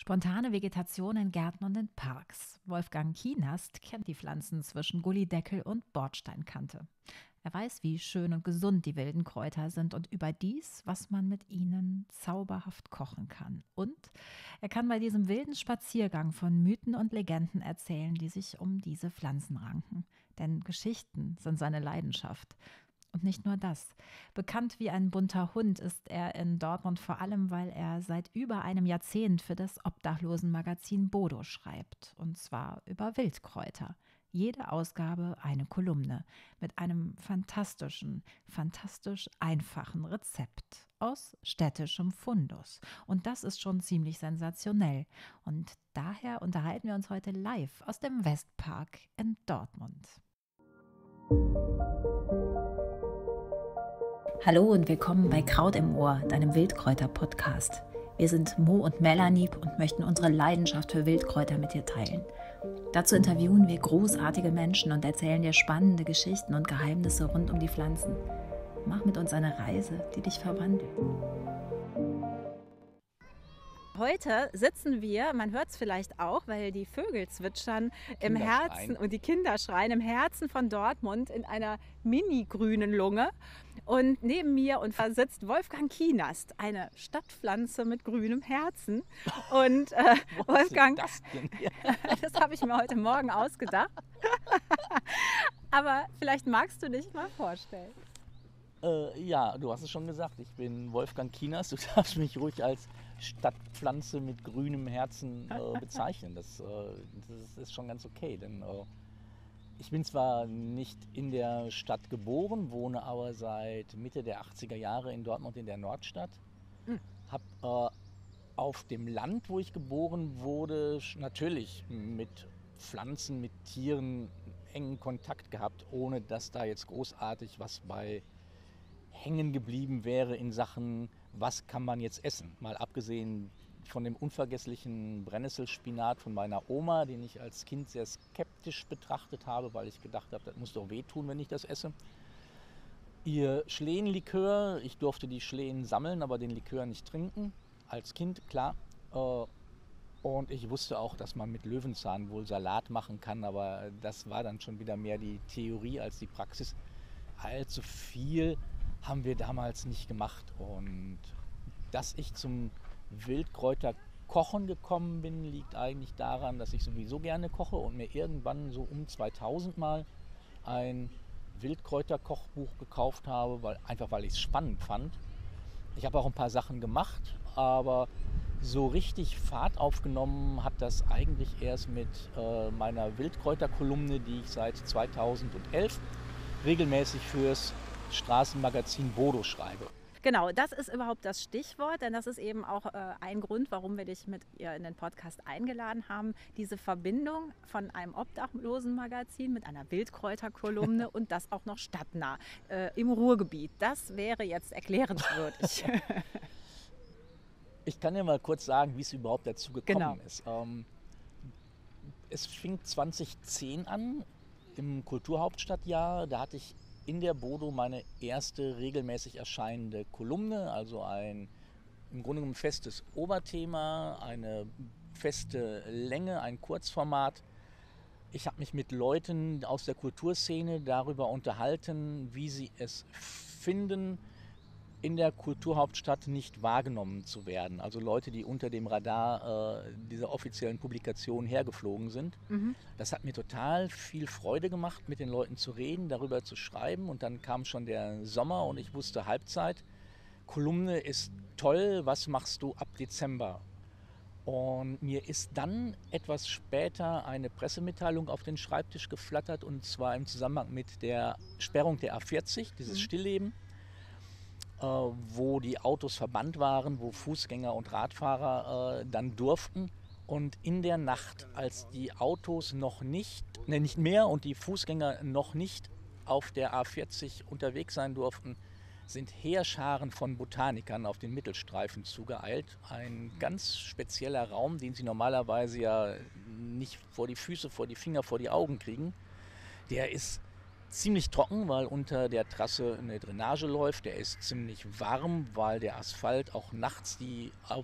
Spontane Vegetation in Gärten und in Parks. Wolfgang Kienast kennt die Pflanzen zwischen Gullydeckel und Bordsteinkante. Er weiß, wie schön und gesund die wilden Kräuter sind und überdies, was man mit ihnen zauberhaft kochen kann. Und er kann bei diesem wilden Spaziergang von Mythen und Legenden erzählen, die sich um diese Pflanzen ranken. Denn Geschichten sind seine Leidenschaft. Und nicht nur das. Bekannt wie ein bunter Hund ist er in Dortmund vor allem, weil er seit über einem Jahrzehnt für das Obdachlosenmagazin Bodo schreibt. Und zwar über Wildkräuter. Jede Ausgabe eine Kolumne mit einem fantastisch einfachen Rezept aus städtischem Fundus. Und das ist schon ziemlich sensationell. Und daher unterhalten wir uns heute live aus dem Westpark in Dortmund. Hallo und willkommen bei Kraut im Ohr, deinem Wildkräuter-Podcast. Wir sind Mo und Melanie und möchten unsere Leidenschaft für Wildkräuter mit dir teilen. Dazu interviewen wir großartige Menschen und erzählen dir spannende Geschichten und Geheimnisse rund um die Pflanzen. Mach mit uns eine Reise, die dich verwandelt. Heute sitzen wir, man hört es vielleicht auch, weil die Vögel zwitschern im Herzen und die Kinder schreien im Herzen von Dortmund in einer mini-grünen Lunge. Und neben mir sitzt Wolfgang Kienast, eine Stadtpflanze mit grünem Herzen. Und Wolfgang, das habe ich mir heute Morgen ausgedacht. Aber vielleicht magst du dich mal vorstellen. Ja, du hast es schon gesagt, ich bin Wolfgang Kienast. Du darfst mich ruhig als Stadtpflanze mit grünem Herzen bezeichnen. Das ist schon ganz okay, denn ich bin zwar nicht in der Stadt geboren, wohne aber seit Mitte der 80er Jahre in Dortmund in der Nordstadt. Habe auf dem Land, wo ich geboren wurde, natürlich mit Pflanzen, mit Tieren engen Kontakt gehabt, ohne dass da jetzt großartig was bei hängen geblieben wäre in Sachen, was kann man jetzt essen. Mal abgesehen von dem unvergesslichen Brennnesselspinat von meiner Oma, den ich als Kind sehr skeptisch betrachtet habe, weil ich gedacht habe, das muss doch wehtun, wenn ich das esse. Ihr Schlehenlikör, ich durfte die Schlehen sammeln, aber den Likör nicht trinken. Als Kind, klar. Und ich wusste auch, dass man mit Löwenzahn wohl Salat machen kann, aber das war dann schon wieder mehr die Theorie als die Praxis. Allzu viel haben wir damals nicht gemacht. Und dass ich zum Wildkräuterkochen gekommen bin, liegt eigentlich daran, dass ich sowieso gerne koche und mir irgendwann so um 2000 mal ein Wildkräuterkochbuch gekauft habe, weil ich es spannend fand. Ich habe auch ein paar Sachen gemacht, aber so richtig Fahrt aufgenommen hat das eigentlich erst mit meiner Wildkräuterkolumne, die ich seit 2011 regelmäßig fürs Straßenmagazin Bodo schreibe. Genau, das ist überhaupt das Stichwort, denn das ist eben auch ein Grund, warum wir dich mit ihr in den Podcast eingeladen haben. Diese Verbindung von einem Obdachlosenmagazin mit einer Wildkräuterkolumne und das auch noch stadtnah im Ruhrgebiet. Das wäre jetzt erklärenswürdig. Ich kann ja mal kurz sagen, wie es überhaupt dazu gekommen ist. Es fing 2010 an, im Kulturhauptstadtjahr. Da hatte ich in der Bodo meine erste regelmäßig erscheinende Kolumne, also im Grunde genommen festes Oberthema, eine feste Länge, ein Kurzformat. Ich habe mich mit Leuten aus der Kulturszene darüber unterhalten, wie sie es finden, in der Kulturhauptstadt nicht wahrgenommen zu werden. Also Leute, die unter dem Radar dieser offiziellen Publikation hergeflogen sind. Das hat mir total viel Freude gemacht, mit den Leuten zu reden, darüber zu schreiben. Und dann kam schon der Sommer und ich wusste Halbzeit. Kolumne ist toll, was machst du ab Dezember? Und mir ist dann etwas später eine Pressemitteilung auf den Schreibtisch geflattert, und zwar im Zusammenhang mit der Sperrung der A40, dieses Stillleben, wo die Autos verbannt waren, wo Fußgänger und Radfahrer dann durften. Und in der Nacht, als die Autos nicht mehr und die Fußgänger noch nicht auf der A40 unterwegs sein durften, sind Heerscharen von Botanikern auf den Mittelstreifen zugeeilt. Ein ganz spezieller Raum, den sie normalerweise ja nicht vor die Füße, vor die Finger, vor die Augen kriegen. Der ist ziemlich trocken, weil unter der Trasse eine Drainage läuft. Der ist ziemlich warm, weil der Asphalt auch nachts die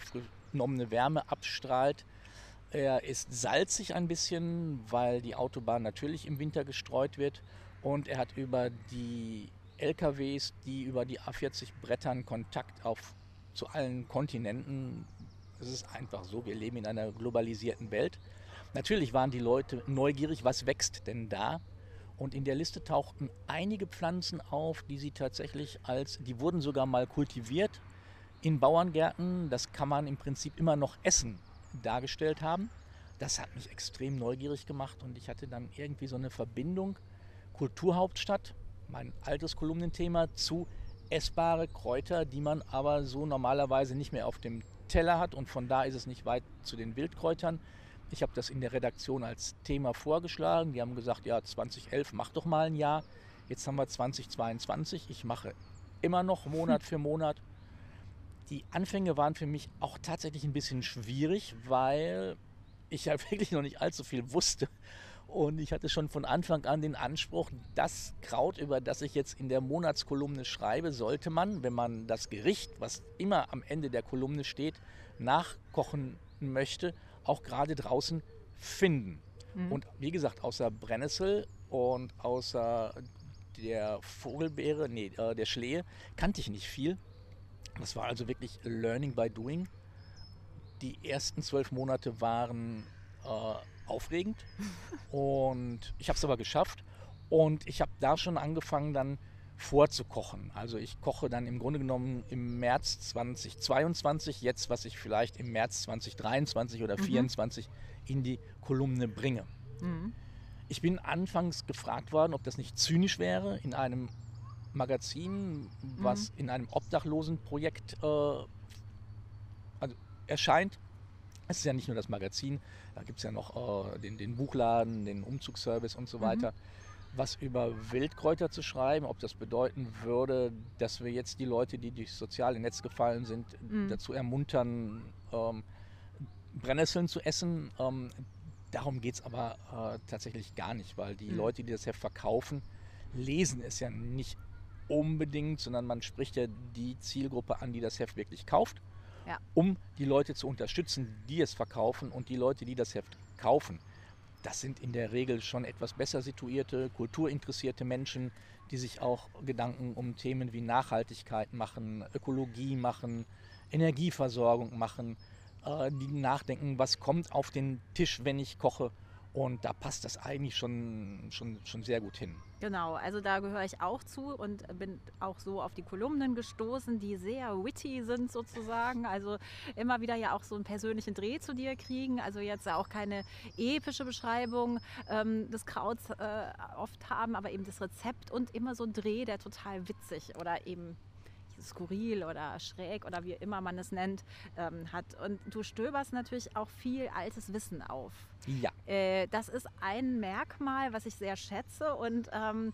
enorme Wärme abstrahlt. Er ist salzig ein bisschen, weil die Autobahn natürlich im Winter gestreut wird. Und er hat über die LKWs, die über die A40 brettern, Kontakt zu allen Kontinenten. Es ist einfach so, wir leben in einer globalisierten Welt. Natürlich waren die Leute neugierig, was wächst denn da? Und in der Liste tauchten einige Pflanzen auf, die sie tatsächlich die wurden sogar mal kultiviert in Bauerngärten. Das kann man im Prinzip immer noch essen, dargestellt haben. Das hat mich extrem neugierig gemacht und ich hatte dann irgendwie so eine Verbindung Kulturhauptstadt, mein altes Kolumnenthema, zu essbare Kräuter, die man aber so normalerweise nicht mehr auf dem Teller hat und von da ist es nicht weit zu den Wildkräutern. Ich habe das in der Redaktion als Thema vorgeschlagen. Die haben gesagt, ja 2011, mach doch mal ein Jahr. Jetzt haben wir 2022. Ich mache immer noch Monat für Monat. Die Anfänge waren für mich auch tatsächlich ein bisschen schwierig, weil ich ja wirklich noch nicht allzu viel wusste. Und ich hatte schon von Anfang an den Anspruch, das Kraut, über das ich jetzt in der Monatskolumne schreibe, sollte man, wenn man das Gericht, was immer am Ende der Kolumne steht, nachkochen möchte, auch gerade draußen finden. Und wie gesagt, außer Brennnessel und außer der Vogelbeere, der Schlehe, kannte ich nicht viel. Das war also wirklich Learning by Doing. Die ersten 12 Monate waren aufregend und ich habe es aber geschafft und ich habe da schon angefangen dann vorzukochen. Also ich koche dann im Grunde genommen im März 2022 jetzt, was ich vielleicht im März 2023 oder 2024 in die Kolumne bringe. Ich bin anfangs gefragt worden, ob das nicht zynisch wäre, in einem Magazin, was in einem Obdachlosenprojekt erscheint. Es ist ja nicht nur das Magazin, da gibt es ja noch den Buchladen, den Umzugsservice und so weiter. Was über Wildkräuter zu schreiben, ob das bedeuten würde, dass wir jetzt die Leute, die durchs soziale Netz gefallen sind, dazu ermuntern, Brennnesseln zu essen. Darum geht es aber tatsächlich gar nicht, weil die Leute, die das Heft verkaufen, lesen es ja nicht unbedingt, sondern man spricht ja die Zielgruppe an, die das Heft wirklich kauft. Ja. Um die Leute zu unterstützen, die es verkaufen und die Leute, die das Heft kaufen. Das sind in der Regel schon etwas besser situierte, kulturinteressierte Menschen, die sich auch Gedanken um Themen wie Nachhaltigkeit machen, Ökologie machen, Energieversorgung machen, die nachdenken, was kommt auf den Tisch, wenn ich koche. Und da passt das eigentlich schon sehr gut hin. Genau, also da gehöre ich auch zu und bin auch so auf die Kolumnen gestoßen, die sehr witty sind sozusagen. Also immer wieder ja auch so einen persönlichen Dreh zu dir kriegen. Also jetzt auch keine epische Beschreibung des Krauts oft haben, aber eben das Rezept und immer so ein Dreh, der total witzig oder eben skurril oder schräg oder wie immer man es nennt, hat. Und du stöberst natürlich auch viel altes Wissen auf. Ja. Das ist ein Merkmal, was ich sehr schätze und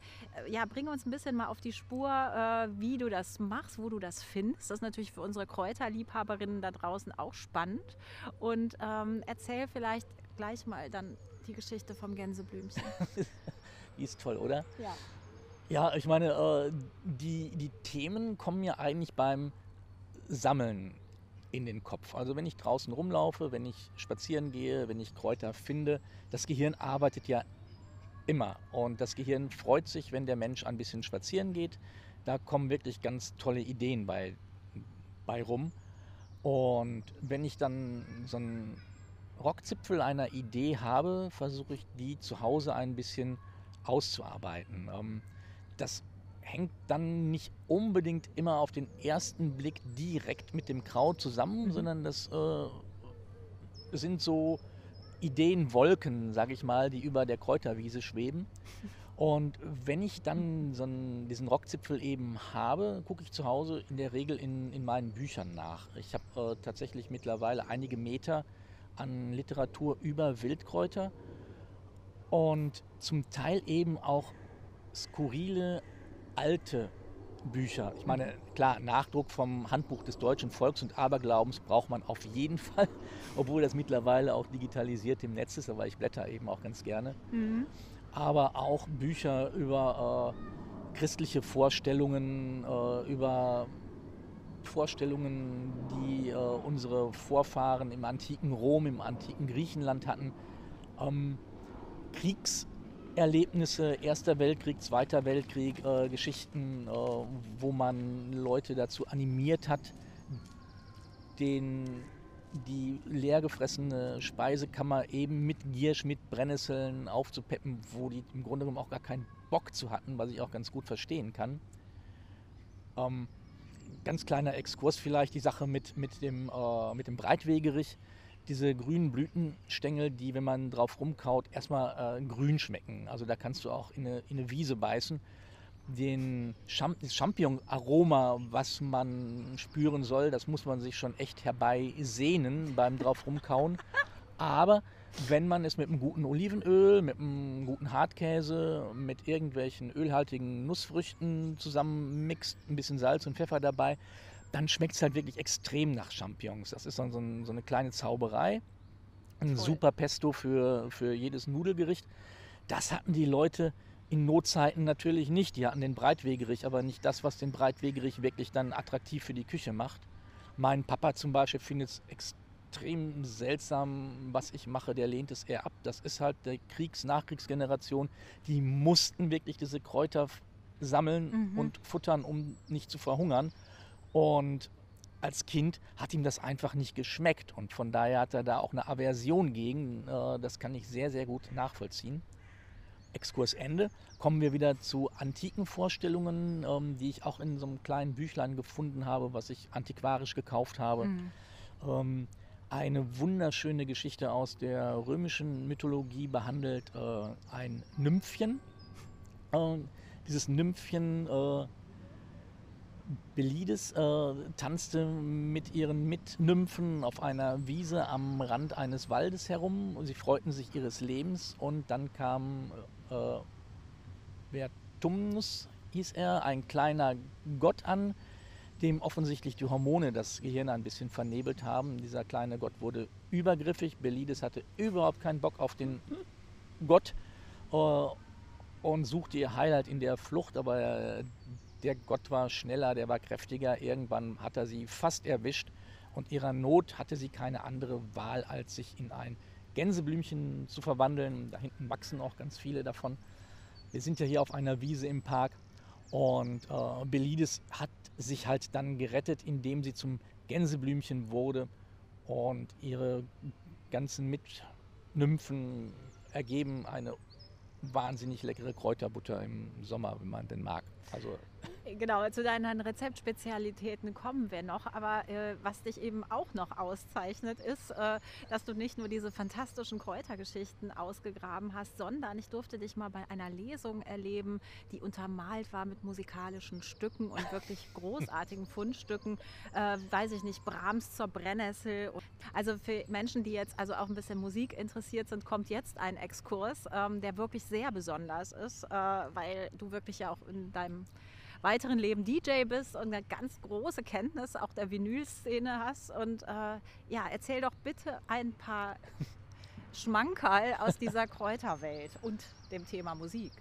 bringe uns ein bisschen mal auf die Spur, wie du das machst, wo du das findest. Das ist natürlich für unsere Kräuterliebhaberinnen da draußen auch spannend und erzähl vielleicht gleich mal dann die Geschichte vom Gänseblümchen. Die ist toll, oder? Ja. Ja, ich meine, die Themen kommen mir eigentlich beim Sammeln in den Kopf. Also wenn ich draußen rumlaufe, wenn ich spazieren gehe, wenn ich Kräuter finde, das Gehirn arbeitet ja immer. Und das Gehirn freut sich, wenn der Mensch ein bisschen spazieren geht. Da kommen wirklich ganz tolle Ideen bei rum. Und wenn ich dann so einen Rockzipfel einer Idee habe, versuche ich die zu Hause ein bisschen auszuarbeiten. Das hängt dann nicht unbedingt immer auf den ersten Blick direkt mit dem Kraut zusammen, sondern das sind so Ideenwolken, sage ich mal, die über der Kräuterwiese schweben. Und wenn ich dann diesen Rockzipfel eben habe, gucke ich zu Hause in der Regel in meinen Büchern nach. Ich habe tatsächlich mittlerweile einige Meter an Literatur über Wildkräuter und zum Teil eben auch skurrile, alte Bücher. Ich meine, klar, Nachdruck vom Handbuch des deutschen Volks- und Aberglaubens braucht man auf jeden Fall, obwohl das mittlerweile auch digitalisiert im Netz ist, aber ich blätter eben auch ganz gerne. Aber auch Bücher über christliche Vorstellungen, über Vorstellungen, die unsere Vorfahren im antiken Rom, im antiken Griechenland hatten. Kriegserlebnisse, Erster Weltkrieg, Zweiter Weltkrieg, Geschichten, wo man Leute dazu animiert hat, die leer gefressene Speisekammer eben mit Giersch, mit Brennnesseln aufzupeppen, wo die im Grunde genommen auch gar keinen Bock zu hatten, was ich auch ganz gut verstehen kann. Ganz kleiner Exkurs vielleicht, die Sache mit dem Breitwegerich. Diese grünen Blütenstängel, die, wenn man drauf rumkaut, erstmal grün schmecken. Also da kannst du auch in eine Wiese beißen. Das Champignon-Aroma, was man spüren soll, das muss man sich schon echt herbeisehnen beim drauf rumkauen. Aber wenn man es mit einem guten Olivenöl, mit einem guten Hartkäse, mit irgendwelchen ölhaltigen Nussfrüchten zusammenmixt, ein bisschen Salz und Pfeffer dabei, dann schmeckt es halt wirklich extrem nach Champignons. Das ist dann so eine kleine Zauberei. Ein super Pesto für jedes Nudelgericht. Das hatten die Leute in Notzeiten natürlich nicht. Die hatten den Breitwegerich, aber nicht das, was den Breitwegerich wirklich dann attraktiv für die Küche macht. Mein Papa zum Beispiel findet es extrem seltsam, was ich mache. Der lehnt es eher ab. Das ist halt der Nachkriegsgeneration. Die mussten wirklich diese Kräuter sammeln und futtern, um nicht zu verhungern. Und als Kind hat ihm das einfach nicht geschmeckt. Und von daher hat er da auch eine Aversion gegen. Das kann ich sehr, sehr gut nachvollziehen. Exkurs Ende. Kommen wir wieder zu antiken Vorstellungen, die ich auch in so einem kleinen Büchlein gefunden habe, was ich antiquarisch gekauft habe. Eine wunderschöne Geschichte aus der römischen Mythologie behandelt ein Nymphchen. Dieses Nymphchen Belides tanzte mit ihren Mitnymphen auf einer Wiese am Rand eines Waldes herum und sie freuten sich ihres Lebens und dann kam Vertumnus, hieß er, ein kleiner Gott an, dem offensichtlich die Hormone das Gehirn ein bisschen vernebelt haben. Dieser kleine Gott wurde übergriffig, Belides hatte überhaupt keinen Bock auf den Gott und suchte ihr Heil halt in der Flucht, aber der Gott war schneller, der war kräftiger. Irgendwann hat er sie fast erwischt und ihrer Not hatte sie keine andere Wahl, als sich in ein Gänseblümchen zu verwandeln. Da hinten wachsen auch ganz viele davon. Wir sind ja hier auf einer Wiese im Park und Belides hat sich halt dann gerettet, indem sie zum Gänseblümchen wurde und ihre ganzen Mitnymphen ergeben eine wahnsinnig leckere Kräuterbutter im Sommer, wenn man den mag. Also Genau, zu deinen Rezeptspezialitäten kommen wir noch, aber was dich eben auch noch auszeichnet, ist, dass du nicht nur diese fantastischen Kräutergeschichten ausgegraben hast, sondern ich durfte dich mal bei einer Lesung erleben, die untermalt war mit musikalischen Stücken und wirklich großartigen Fundstücken, weiß ich nicht, Brahms zur Brennnessel. Also für Menschen, die jetzt also auch ein bisschen Musik interessiert sind, kommt jetzt ein Exkurs, der wirklich sehr besonders ist, weil du wirklich ja auch in deinem weiteren Leben DJ bist und eine ganz große Kenntnis auch der Vinylszene hast. Und ja, erzähl doch bitte ein paar Schmankerl aus dieser Kräuterwelt und dem Thema Musik.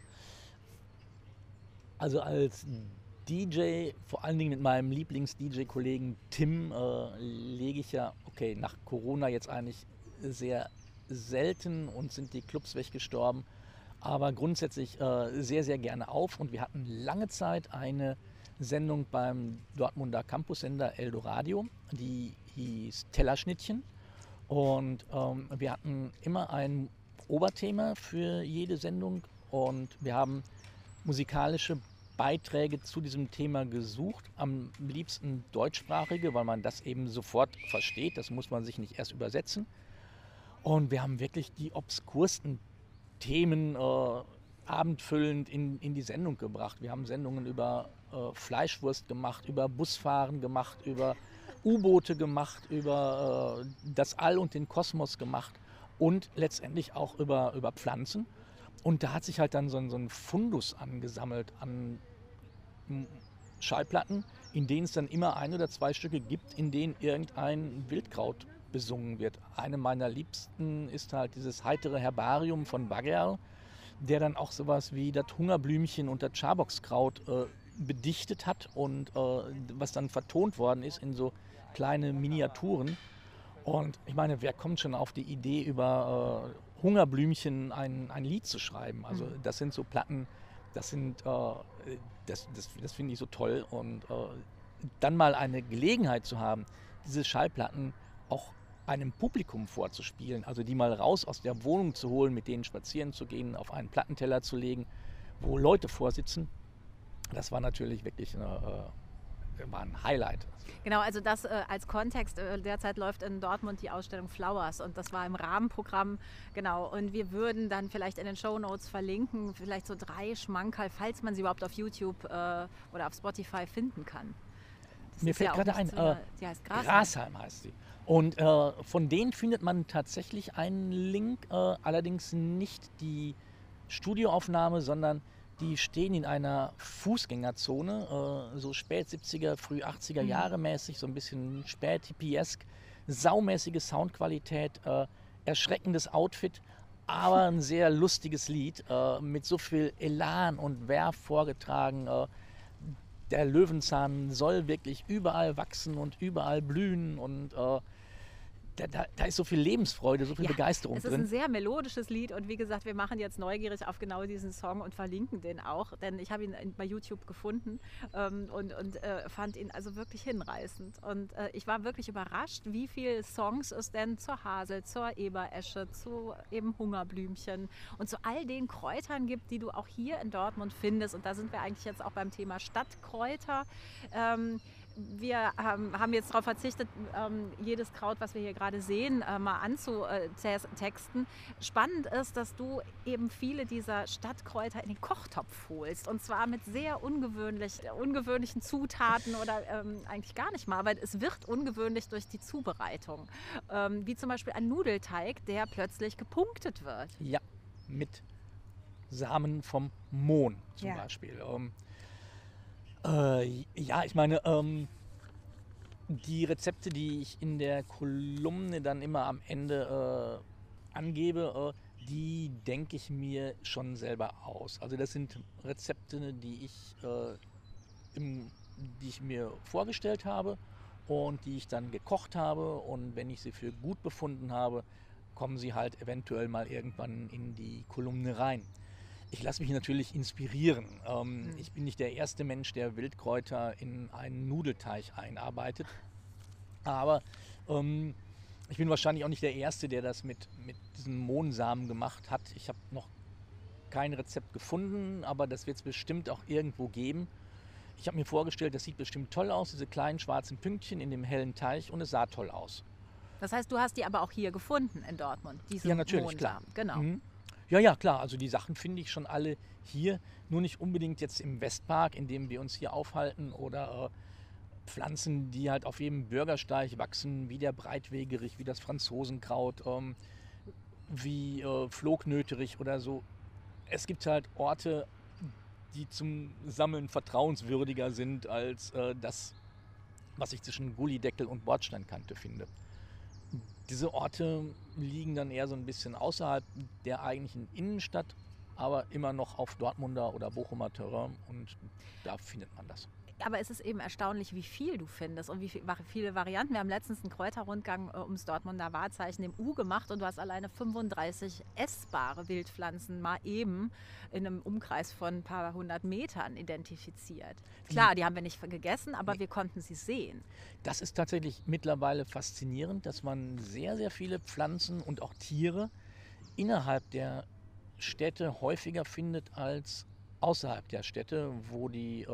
Also als DJ, vor allen Dingen mit meinem Lieblings-DJ-Kollegen Tim, lege ich ja, okay, nach Corona jetzt eigentlich sehr selten und sind die Clubs weggestorben, aber grundsätzlich sehr, sehr gerne auf. Und wir hatten lange Zeit eine Sendung beim Dortmunder Campussender Eldoradio, die hieß Tellerschnittchen. Und wir hatten immer ein Oberthema für jede Sendung und wir haben musikalische Beiträge zu diesem Thema gesucht, am liebsten deutschsprachige, weil man das eben sofort versteht, das muss man sich nicht erst übersetzen. Und wir haben wirklich die obskursten Themen abendfüllend in die Sendung gebracht. Wir haben Sendungen über Fleischwurst gemacht, über Busfahren gemacht, über U-Boote gemacht, über das All und den Kosmos gemacht und letztendlich auch über Pflanzen. Und da hat sich halt dann so ein Fundus angesammelt an Schallplatten, in denen es dann immer ein oder zwei Stücke gibt, in denen irgendein Wildkraut besungen wird. Eine meiner Liebsten ist halt dieses heitere Herbarium von Baggerl, der dann auch sowas wie das Hungerblümchen und das Schaboxkraut bedichtet hat und was dann vertont worden ist in so kleine Miniaturen. Und ich meine, wer kommt schon auf die Idee, über Hungerblümchen ein Lied zu schreiben? Also das sind so Platten, das finde ich so toll. Und dann mal eine Gelegenheit zu haben, diese Schallplatten auch einem Publikum vorzuspielen, also die mal raus aus der Wohnung zu holen, mit denen spazieren zu gehen, auf einen Plattenteller zu legen, wo Leute vorsitzen, das war natürlich wirklich war ein Highlight. Genau, also das als Kontext. Derzeit läuft in Dortmund die Ausstellung Flowers und das war im Rahmenprogramm. Genau, und wir würden dann vielleicht in den Shownotes verlinken, vielleicht so 3 Schmankerl, falls man sie überhaupt auf YouTube oder auf Spotify finden kann. Das Mir fällt gerade ein, die heißt Grashalm. Grashalm heißt sie. Und von denen findet man tatsächlich einen Link, allerdings nicht die Studioaufnahme, sondern die stehen in einer Fußgängerzone, so spät 70er, früh 80er Jahre mäßig, so ein bisschen spät-hippiesk, saumäßige Soundqualität, erschreckendes Outfit, aber ein sehr lustiges Lied, mit so viel Elan und Werf vorgetragen. Der Löwenzahn soll wirklich überall wachsen und überall blühen und da ist so viel Lebensfreude, so viel Begeisterung drin. Es ist ein sehr melodisches Lied und wie gesagt, wir machen jetzt neugierig auf genau diesen Song und verlinken den auch, denn ich habe ihn bei YouTube gefunden und fand ihn also wirklich hinreißend. Und ich war wirklich überrascht, wie viele Songs es denn zur Hasel, zur Eberesche, zu eben Hungerblümchen und zu all den Kräutern gibt, die du auch hier in Dortmund findest. Und da sind wir eigentlich jetzt auch beim Thema Stadtkräuter. Wir haben jetzt darauf verzichtet, jedes Kraut, was wir hier gerade sehen, mal anzutexten. Spannend ist, dass du eben viele dieser Stadtkräuter in den Kochtopf holst. Und zwar mit sehr ungewöhnlichen Zutaten oder eigentlich gar nicht mal, aber es wird ungewöhnlich durch die Zubereitung. Wie zum Beispiel ein Nudelteig, der plötzlich gepunktet wird. Ja, mit Samen vom Mohn zum Beispiel. Ja, ich meine, die Rezepte, die ich in der Kolumne dann immer am Ende angebe, die denke ich mir schon selber aus. Also das sind Rezepte, die ich mir vorgestellt habe und die ich dann gekocht habe. Und wenn ich sie für gut befunden habe, kommen sie halt eventuell mal irgendwann in die Kolumne rein. Ich lasse mich natürlich inspirieren. Ich bin nicht der erste Mensch, der Wildkräuter in einen Nudelteig einarbeitet. Aber ich bin wahrscheinlich auch nicht der Erste, der das mit diesen Mohnsamen gemacht hat. Ich habe noch kein Rezept gefunden, aber das wird es bestimmt auch irgendwo geben. Ich habe mir vorgestellt, das sieht bestimmt toll aus, diese kleinen schwarzen Pünktchen in dem hellen Teig, und es sah toll aus. Das heißt, du hast die aber auch hier gefunden in Dortmund, diese Ja, natürlich, Mohnsamen. klar. Genau. Mhm. Ja, klar. Also die Sachen finde ich schon alle hier, nur nicht unbedingt jetzt im Westpark, in dem wir uns hier aufhalten, oder Pflanzen, die halt auf jedem Bürgersteig wachsen, wie der Breitwegerich, wie das Franzosenkraut, wie Flognöterich oder so. Es gibt halt Orte, die zum Sammeln vertrauenswürdiger sind als das, was ich zwischen Gullydeckel und Bordsteinkante finde. Diese Orte liegen dann eher so ein bisschen außerhalb der eigentlichen Innenstadt, aber immer noch auf Dortmunder oder Bochumer Terrain, und da findet man das. Aber es ist eben erstaunlich, wie viel du findest und wie viele Varianten. Wir haben letztens einen Kräuterrundgang ums Dortmunder Wahrzeichen, dem U, gemacht und du hast alleine 35 essbare Wildpflanzen mal eben in einem Umkreis von ein paar 100 Metern identifiziert. Klar, die haben wir nicht gegessen, aber wir konnten sie sehen. Das ist tatsächlich mittlerweile faszinierend, dass man sehr, sehr viele Pflanzen und auch Tiere innerhalb der Städte häufiger findet als außerhalb der Städte, wo die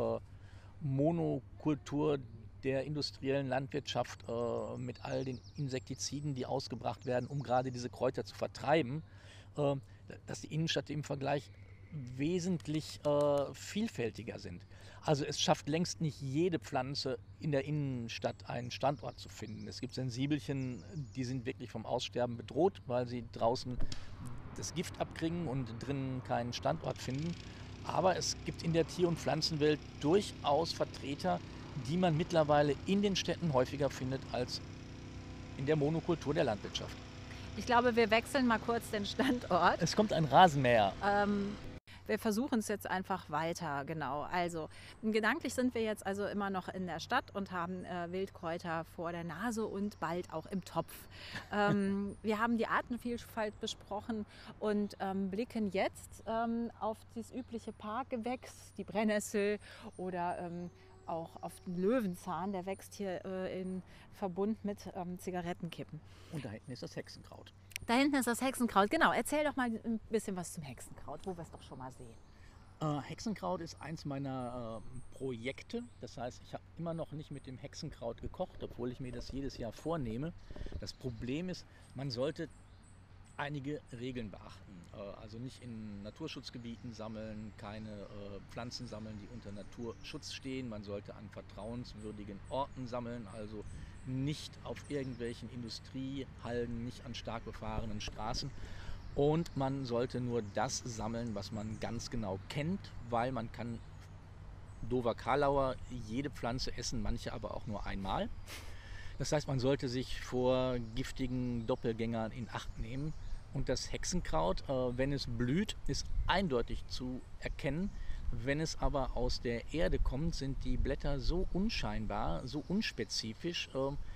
Monokultur der industriellen Landwirtschaft mit all den Insektiziden, die ausgebracht werden, um gerade diese Kräuter zu vertreiben, dass die Innenstädte im Vergleich wesentlich vielfältiger sind. Also es schafft längst nicht jede Pflanze in der Innenstadt einen Standort zu finden. Es gibt Sensibelchen, die sind wirklich vom Aussterben bedroht, weil sie draußen das Gift abkriegen und drinnen keinen Standort finden. Aber es gibt in der Tier- und Pflanzenwelt durchaus Vertreter, die man mittlerweile in den Städten häufiger findet als in der Monokultur der Landwirtschaft. Ich glaube, wir wechseln mal kurz den Standort. Es kommt ein Rasenmäher. wir versuchen es jetzt einfach weiter, genau. Also gedanklich sind wir jetzt also immer noch in der Stadt und haben Wildkräuter vor der Nase und bald auch im Topf. Wir haben die Artenvielfalt besprochen und blicken jetzt auf das übliche Parkgewächs, die Brennnessel oder auch auf den Löwenzahn, der wächst hier in Verbund mit Zigarettenkippen. Und da hinten ist das Hexenkraut. Da hinten ist das Hexenkraut, genau. Erzähl doch mal ein bisschen was zum Hexenkraut, wo wir es doch schon mal sehen. Hexenkraut ist eins meiner Projekte. Das heißt, ich habe immer noch nicht mit dem Hexenkraut gekocht, obwohl ich mir das jedes Jahr vornehme. Das Problem ist, man sollte einige Regeln beachten. Also nicht in Naturschutzgebieten sammeln, keine Pflanzen sammeln, die unter Naturschutz stehen. Man sollte an vertrauenswürdigen Orten sammeln, also nicht auf irgendwelchen Industriehalden, nicht an stark befahrenen Straßen. Und man sollte nur das sammeln, was man ganz genau kennt, weil man kann Dover Karlauer jede Pflanze essen, manche aber auch nur einmal. Das heißt, man sollte sich vor giftigen Doppelgängern in Acht nehmen. Und das Hexenkraut, wenn es blüht, ist eindeutig zu erkennen. Wenn es aber aus der Erde kommt, sind die Blätter so unscheinbar, so unspezifisch.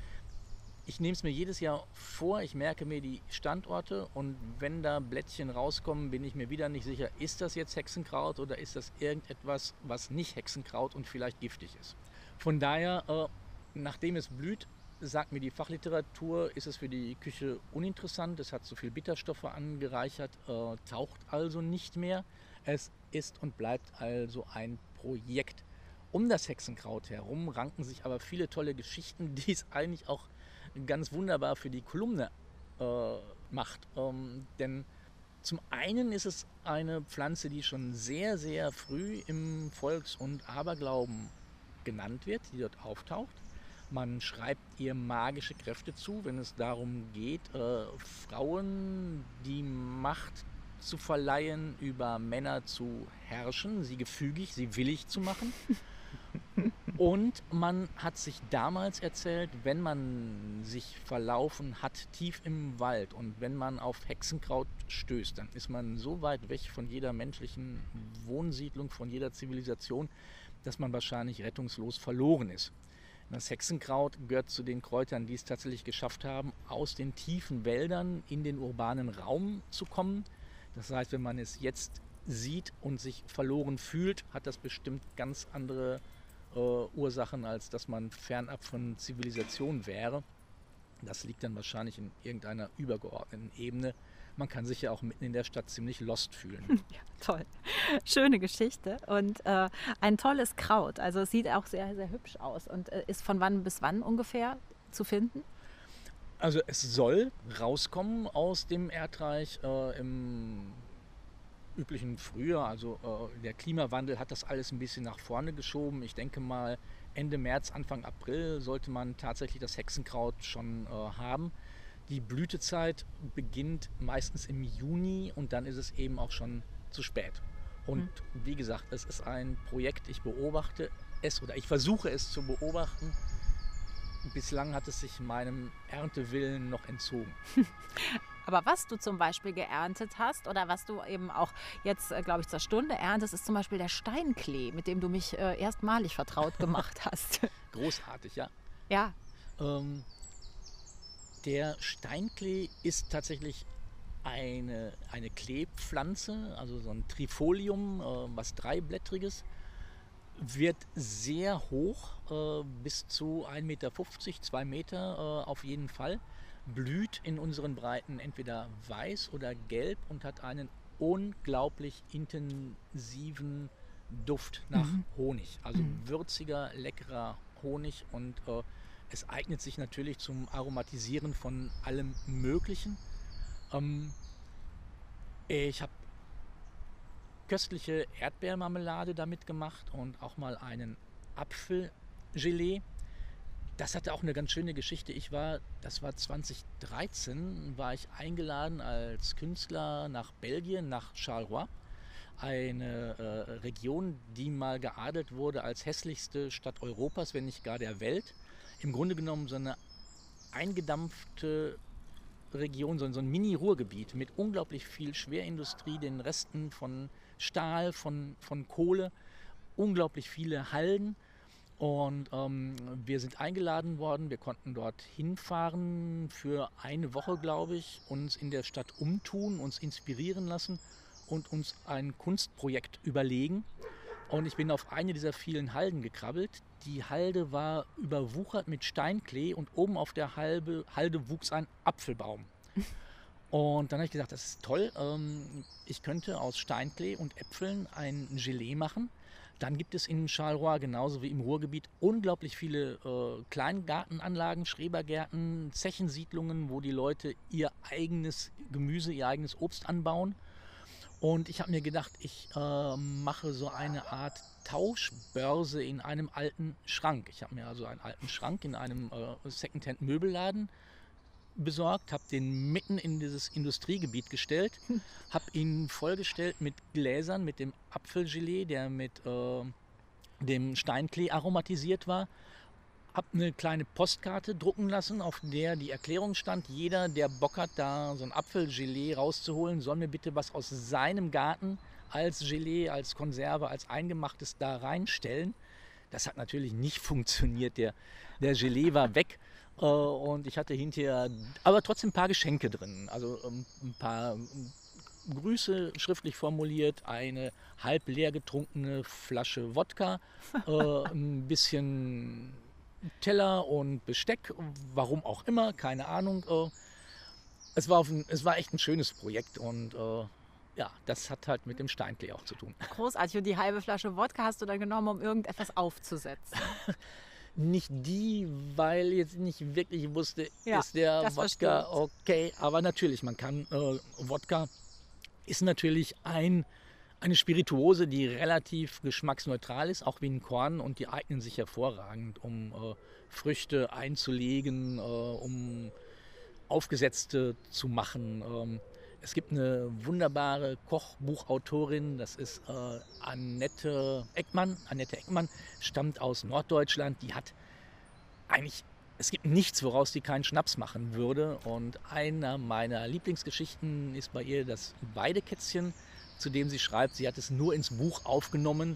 Ich nehme es mir jedes Jahr vor, ich merke mir die Standorte und wenn da Blättchen rauskommen, bin ich mir wieder nicht sicher, ist das jetzt Hexenkraut oder ist das irgendetwas, was nicht Hexenkraut und vielleicht giftig ist. Von daher, nachdem es blüht, sagt mir die Fachliteratur, ist es für die Küche uninteressant. Es hat zu viel Bitterstoffe angereichert, taucht also nicht mehr. Es ist und bleibt also ein Projekt. Um das Hexenkraut herum ranken sich aber viele tolle Geschichten, die es eigentlich auch ganz wunderbar für die Kolumne macht. Denn zum einen ist es eine Pflanze, die schon sehr, sehr früh im Volks- und Aberglauben genannt wird, die dort auftaucht. Man schreibt ihr magische Kräfte zu, wenn es darum geht, Frauen die Macht zu verleihen, über Männer zu herrschen, sie gefügig, sie willig zu machen. Und man hat sich damals erzählt, wenn man sich verlaufen hat tief im Wald und wenn man auf Hexenkraut stößt, dann ist man so weit weg von jeder menschlichen Wohnsiedlung, von jeder Zivilisation, dass man wahrscheinlich rettungslos verloren ist. Das Hexenkraut gehört zu den Kräutern, die es tatsächlich geschafft haben, aus den tiefen Wäldern in den urbanen Raum zu kommen. Das heißt, wenn man es jetzt sieht und sich verloren fühlt, hat das bestimmt ganz andere Ursachen, als dass man fernab von Zivilisation wäre. Das liegt dann wahrscheinlich in irgendeiner übergeordneten Ebene. Man kann sich ja auch mitten in der Stadt ziemlich lost fühlen. Ja, toll. Schöne Geschichte und ein tolles Kraut. Also es sieht auch sehr, sehr hübsch aus und ist von wann bis wann ungefähr zu finden? Also es soll rauskommen aus dem Erdreich im üblichen Frühjahr. Also der Klimawandel hat das alles ein bisschen nach vorne geschoben. Ich denke mal, Ende März, Anfang April sollte man tatsächlich das Hexenkraut schon haben. Die Blütezeit beginnt meistens im Juni und dann ist es eben auch schon zu spät. Und wie gesagt, es ist ein Projekt, ich beobachte es oder ich versuche es zu beobachten. Bislang hat es sich meinem Erntewillen noch entzogen. Aber was du zum Beispiel geerntet hast oder was du eben auch jetzt, glaube ich, zur Stunde erntest, ist zum Beispiel der Steinklee, mit dem du mich erstmalig vertraut gemacht hast. Großartig, ja. Ja. Der Steinklee ist tatsächlich eine Kleepflanze, also so ein Trifolium, was dreiblättriges, wird sehr hoch, bis zu 1,50 Meter, 2 Meter auf jeden Fall, blüht in unseren Breiten entweder weiß oder gelb und hat einen unglaublich intensiven Duft nach Honig, also würziger, leckerer Honig und es eignet sich natürlich zum Aromatisieren von allem Möglichen. Ich habe köstliche Erdbeermarmelade damit gemacht und auch mal einen Apfelgelee. Das hatte auch eine ganz schöne Geschichte. Das war 2013, war ich eingeladen als Künstler nach Belgien, nach Charleroi. Eine Region, die mal geadelt wurde als hässlichste Stadt Europas, wenn nicht gar der Welt. Im Grunde genommen so eine eingedampfte Region, so ein Mini-Ruhrgebiet mit unglaublich viel Schwerindustrie, den Resten von Stahl, von Kohle, unglaublich viele Halden. Und wir sind eingeladen worden, wir konnten dort hinfahren für eine Woche, glaube ich, uns in der Stadt umtun, uns inspirieren lassen und uns ein Kunstprojekt überlegen. Und ich bin auf eine dieser vielen Halden gekrabbelt. Die Halde war überwuchert mit Steinklee und oben auf der Halde wuchs ein Apfelbaum. Und dann habe ich gesagt, das ist toll, ich könnte aus Steinklee und Äpfeln ein Gelee machen. Dann gibt es in Charleroi genauso wie im Ruhrgebiet unglaublich viele Kleingartenanlagen, Schrebergärten, Zechensiedlungen, wo die Leute ihr eigenes Gemüse, ihr eigenes Obst anbauen. Und ich habe mir gedacht, ich mache so eine Art Tauschbörse in einem alten Schrank. Ich habe mir also einen alten Schrank in einem Secondhand-Möbelladen besorgt, habe den mitten in dieses Industriegebiet gestellt, habe ihn vollgestellt mit Gläsern, mit dem Apfelgelee, der mit dem Steinklee aromatisiert war, habe eine kleine Postkarte drucken lassen, auf der die Erklärung stand, jeder, der Bock hat, da so ein Apfelgelee rauszuholen, soll mir bitte was aus seinem Garten als Gelee, als Konserve, als Eingemachtes da reinstellen. Das hat natürlich nicht funktioniert, der Gelee war weg. Und ich hatte hinterher aber trotzdem ein paar Geschenke drin. Also ein paar Grüße schriftlich formuliert, eine halb leer getrunkene Flasche Wodka, ein bisschen Teller und Besteck, warum auch immer, keine Ahnung. Es war echt ein schönes Projekt und ja, das hat halt mit dem Steinklee auch zu tun. Großartig. Und die halbe Flasche Wodka hast du dann genommen, um irgendetwas aufzusetzen? Nicht die, weil jetzt nicht wirklich wusste, Ja, ist der das Wodka verstehe okay. Aber natürlich, man kann, Wodka ist natürlich eine Spirituose, die relativ geschmacksneutral ist, auch wie ein Korn. Und die eignen sich hervorragend, um Früchte einzulegen, um Aufgesetzte zu machen. Es gibt eine wunderbare Kochbuchautorin, das ist Annette Eckmann. Annette Eckmann stammt aus Norddeutschland. Die hat eigentlich, es gibt nichts, woraus die keinen Schnaps machen würde. Und einer meiner Lieblingsgeschichten ist bei ihr das Weidekätzchen, zu dem sie schreibt, sie hat es nur ins Buch aufgenommen,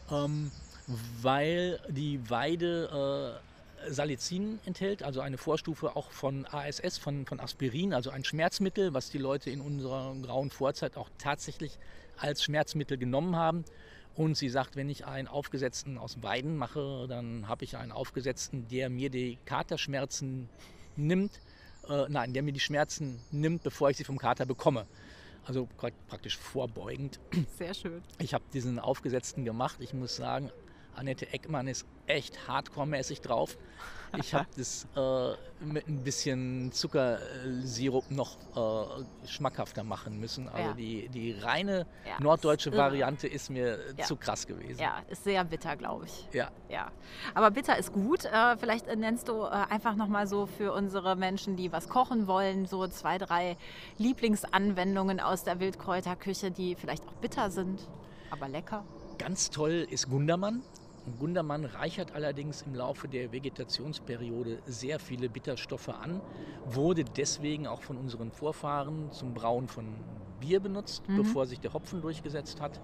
weil die Weide Salicin enthält, also eine Vorstufe auch von ASS, von Aspirin, also ein Schmerzmittel, was die Leute in unserer grauen Vorzeit auch tatsächlich als Schmerzmittel genommen haben. Und sie sagt, wenn ich einen Aufgesetzten aus Weiden mache, dann habe ich einen Aufgesetzten, der mir die Katerschmerzen nimmt, der mir die Schmerzen nimmt, bevor ich sie vom Kater bekomme. Also praktisch vorbeugend. Sehr schön. Ich habe diesen Aufgesetzten gemacht. Ich muss sagen, Annette Eckmann ist echt hardcore-mäßig drauf. Ich habe das mit ein bisschen Zuckersirup noch schmackhafter machen müssen. Also Ja. die reine Ja, norddeutsche ist irre. Variante ist mir zu krass gewesen. Ja, ist sehr bitter, glaube ich. Ja. Ja, aber bitter ist gut. Vielleicht nennst du einfach nochmal so für unsere Menschen, die was kochen wollen, so 2, 3 Lieblingsanwendungen aus der Wildkräuterküche, die vielleicht auch bitter sind, aber lecker. Ganz toll ist Gundermann. Gundermann reichert allerdings im Laufe der Vegetationsperiode sehr viele Bitterstoffe an, wurde deswegen auch von unseren Vorfahren zum Brauen von Bier benutzt, bevor sich der Hopfen durchgesetzt hat.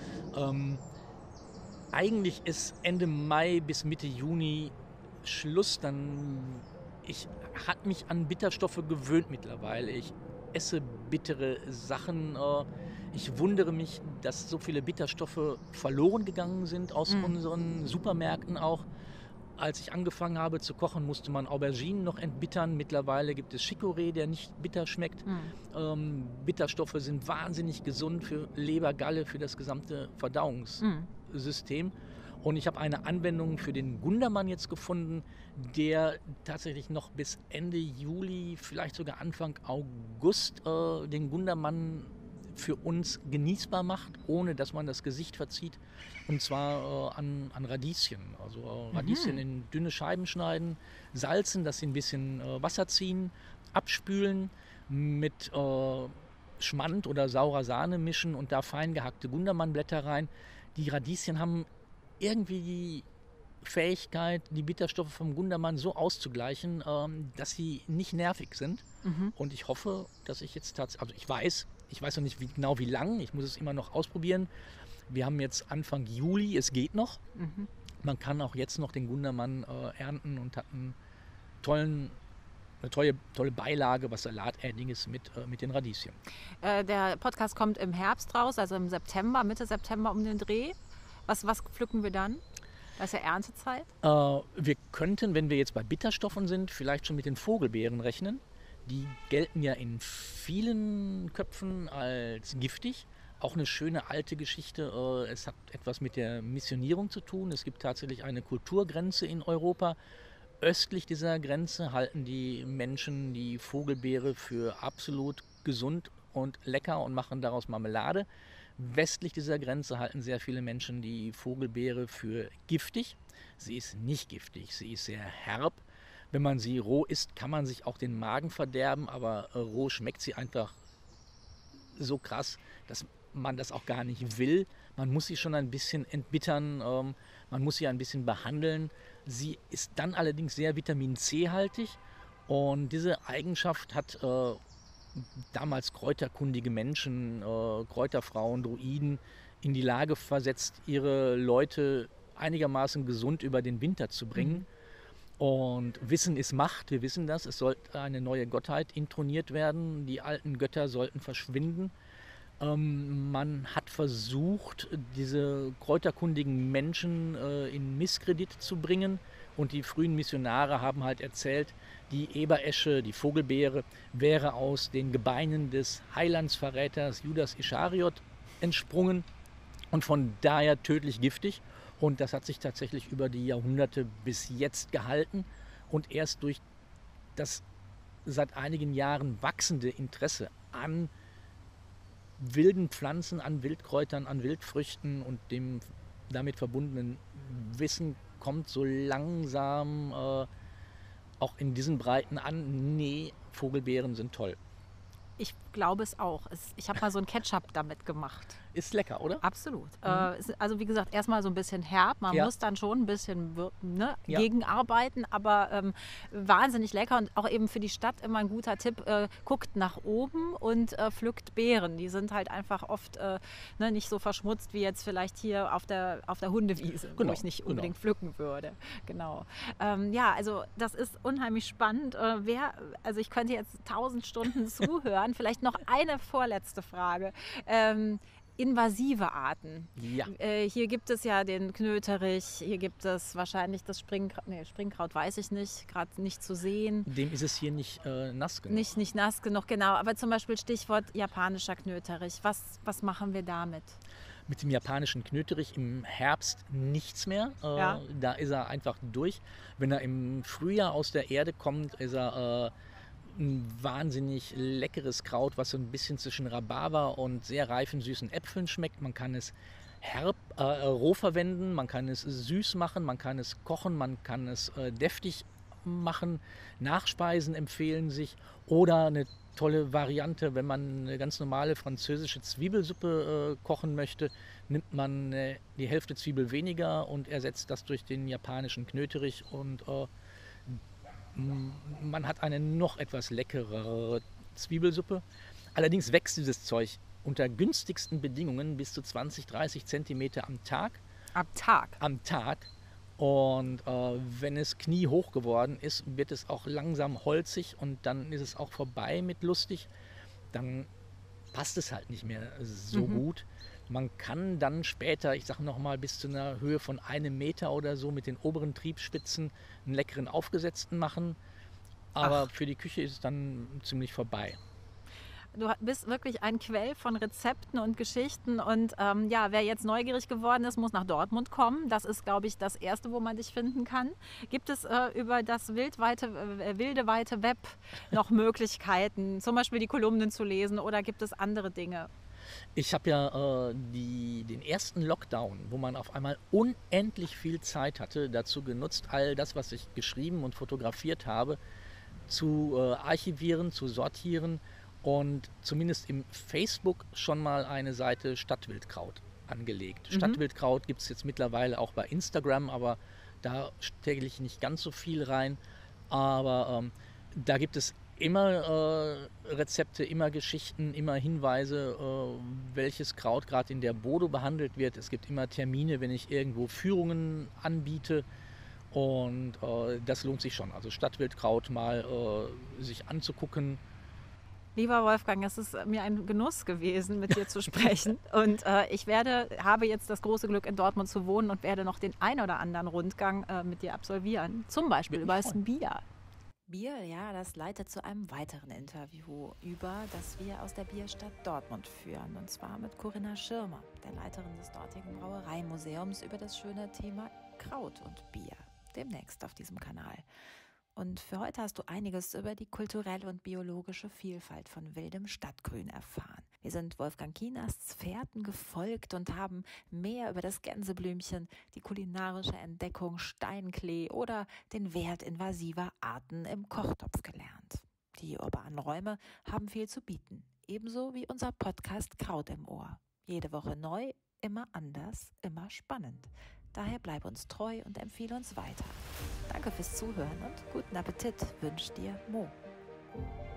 Eigentlich ist Ende Mai bis Mitte Juni Schluss. Ich habe mich an Bitterstoffe gewöhnt mittlerweile. Ich esse bittere Sachen. Ich wundere mich, dass so viele Bitterstoffe verloren gegangen sind aus unseren Supermärkten auch. Als ich angefangen habe zu kochen, musste man Auberginen noch entbittern. Mittlerweile gibt es Chicorée, der nicht bitter schmeckt. Bitterstoffe sind wahnsinnig gesund für Leber, Galle, für das gesamte Verdauungssystem. Und ich habe eine Anwendung für den Gundermann jetzt gefunden, der tatsächlich noch bis Ende Juli, vielleicht sogar Anfang August, den Gundermann für uns genießbar macht, ohne dass man das Gesicht verzieht. Und zwar an Radieschen. Also Radieschen in dünne Scheiben schneiden, salzen, dass sie ein bisschen Wasser ziehen, abspülen, mit Schmand oder saurer Sahne mischen und da fein gehackte Gundermannblätter rein. Die Radieschen haben irgendwie Fähigkeit, die Bitterstoffe vom Gundermann so auszugleichen, dass sie nicht nervig sind. Und ich hoffe, dass ich jetzt tatsächlich, also ich weiß noch nicht genau wie lang, ich muss es immer noch ausprobieren. Wir haben jetzt Anfang Juli, es geht noch. Man kann auch jetzt noch den Gundermann ernten und hat eine tolle Beilage, was Salatähnliches mit den Radieschen. Der Podcast kommt im Herbst raus, also im September, Mitte September um den Dreh. Was pflücken wir dann? Das ist ja Erntezeit. Wir könnten, wenn wir jetzt bei Bitterstoffen sind, vielleicht schon mit den Vogelbeeren rechnen. Die gelten ja in vielen Köpfen als giftig. Auch eine schöne alte Geschichte. Es hat etwas mit der Missionierung zu tun. Es gibt tatsächlich eine Kulturgrenze in Europa. Östlich dieser Grenze halten die Menschen die Vogelbeere für absolut gesund und lecker und machen daraus Marmelade. Westlich dieser Grenze halten sehr viele Menschen die Vogelbeere für giftig. Sie ist nicht giftig, sie ist sehr herb. Wenn man sie roh isst, kann man sich auch den Magen verderben, aber roh schmeckt sie einfach so krass, dass man das auch gar nicht will. Man muss sie schon ein bisschen entbittern, man muss sie ein bisschen behandeln. Sie ist dann allerdings sehr Vitamin C-haltig und diese Eigenschaft hat damals kräuterkundige Menschen, Kräuterfrauen, Druiden in die Lage versetzt, ihre Leute einigermaßen gesund über den Winter zu bringen. Und Wissen ist Macht, wir wissen das. Es sollte eine neue Gottheit introniert werden, die alten Götter sollten verschwinden. Man hat versucht, diese kräuterkundigen Menschen in Misskredit zu bringen und die frühen Missionare haben halt erzählt, die Eberesche, die Vogelbeere, wäre aus den Gebeinen des Heilandsverräters Judas Ischariot entsprungen und von daher tödlich giftig. Und das hat sich tatsächlich über die Jahrhunderte bis jetzt gehalten und erst durch das seit einigen Jahren wachsende Interesse an wilden Pflanzen, an Wildkräutern, an Wildfrüchten und dem damit verbundenen Wissen kommt so langsam auch in diesen Breiten an, nee, Vogelbeeren sind toll. Ich glaube es auch. Ich habe mal so ein Ketchup damit gemacht. Ist lecker, oder? Absolut. Also wie gesagt, erstmal so ein bisschen herb. Man muss dann schon ein bisschen gegenarbeiten, aber wahnsinnig lecker und auch eben für die Stadt immer ein guter Tipp. Guckt nach oben und pflückt Beeren. Die sind halt einfach oft nicht so verschmutzt wie jetzt vielleicht hier auf der Hundewiese, wo ich nicht unbedingt pflücken würde. Genau. Also das ist unheimlich spannend. Also ich könnte jetzt 1000 Stunden zuhören. Vielleicht noch eine vorletzte Frage. Invasive Arten. Ja. Hier gibt es ja den Knöterich, hier gibt es wahrscheinlich das Springkraut weiß ich nicht, gerade nicht zu sehen. Dem ist es hier nicht nass genug. Nicht nass genug, genau. Aber zum Beispiel Stichwort japanischer Knöterich. Was machen wir damit? Mit dem japanischen Knöterich im Herbst nichts mehr. Da ist er einfach durch. Wenn er im Frühjahr aus der Erde kommt, ist er ein wahnsinnig leckeres Kraut, was so ein bisschen zwischen Rhabarber und sehr reifen, süßen Äpfeln schmeckt. Man kann es roh verwenden, man kann es süß machen, man kann es kochen, man kann es deftig machen. Nachspeisen empfehlen sich oder eine tolle Variante, wenn man eine ganz normale französische Zwiebelsuppe kochen möchte, nimmt man die Hälfte Zwiebel weniger und ersetzt das durch den japanischen Knöterich und man hat eine noch etwas leckerere Zwiebelsuppe. Allerdings wächst dieses Zeug unter günstigsten Bedingungen bis zu 20, 30 Zentimeter am Tag. Am Tag. Und wenn es kniehoch geworden ist, wird es auch langsam holzig und dann ist es auch vorbei mit lustig. Dann passt es halt nicht mehr so gut. Man kann dann später, ich sage nochmal, bis zu einer Höhe von 1 Meter oder so mit den oberen Triebspitzen einen leckeren Aufgesetzten machen. Aber für die Küche ist es dann ziemlich vorbei. Du bist wirklich ein Quell von Rezepten und Geschichten und wer jetzt neugierig geworden ist, muss nach Dortmund kommen. Das ist, glaube ich, das Erste, wo man dich finden kann. Gibt es über das wilde weite Web noch Möglichkeiten, zum Beispiel die Kolumnen zu lesen oder gibt es andere Dinge? Ich habe ja den ersten Lockdown, wo man auf einmal unendlich viel Zeit hatte, dazu genutzt, all das, was ich geschrieben und fotografiert habe, zu archivieren, zu sortieren und zumindest im Facebook schon mal eine Seite Stadtwildkraut angelegt. Stadtwildkraut gibt es jetzt mittlerweile auch bei Instagram, aber Da stecke ich nicht ganz so viel rein, aber da gibt es immer Rezepte, immer Geschichten, immer Hinweise, welches Kraut gerade in der Bodo behandelt wird. Es gibt immer Termine, wenn ich irgendwo Führungen anbiete. Und das lohnt sich schon. Also Stadtwildkraut mal sich anzugucken. Lieber Wolfgang, es ist mir ein Genuss gewesen, mit dir zu sprechen. Und ich habe jetzt das große Glück, in Dortmund zu wohnen und werde noch den ein oder anderen Rundgang mit dir absolvieren. Zum Beispiel über das Bier. Bier, ja, das leitet zu einem weiteren Interview über, das wir aus der Bierstadt Dortmund führen. Und zwar mit Corinna Schirmer, der Leiterin des dortigen Brauereimuseums, über das schöne Thema Kraut und Bier. Demnächst auf diesem Kanal. Und für heute hast du einiges über die kulturelle und biologische Vielfalt von wildem Stadtgrün erfahren. Wir sind Wolfgang Kienast Fährten gefolgt und haben mehr über das Gänseblümchen, die kulinarische Entdeckung Steinklee oder den Wert invasiver Arten im Kochtopf gelernt. Die urbanen Räume haben viel zu bieten, ebenso wie unser Podcast Kraut im Ohr. Jede Woche neu, immer anders, immer spannend. Daher bleib uns treu und empfehle uns weiter. Danke fürs Zuhören und guten Appetit wünscht dir Mo.